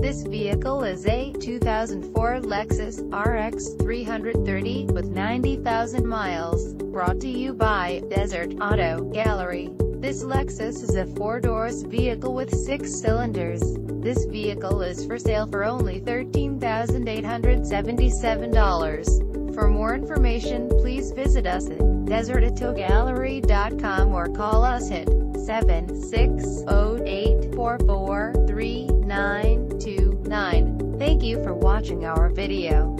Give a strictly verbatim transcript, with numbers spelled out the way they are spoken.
This vehicle is a two thousand four Lexus R X three thirty with ninety thousand miles. Brought to you by Desert Auto Gallery. This Lexus is a four-doors vehicle with six cylinders. This vehicle is for sale for only thirteen thousand eight hundred seventy-seven dollars. For more information, please visit us at desert auto gallery dot com or call us at seven six zero, eight four four, three nine two nine. Thank you for watching our video.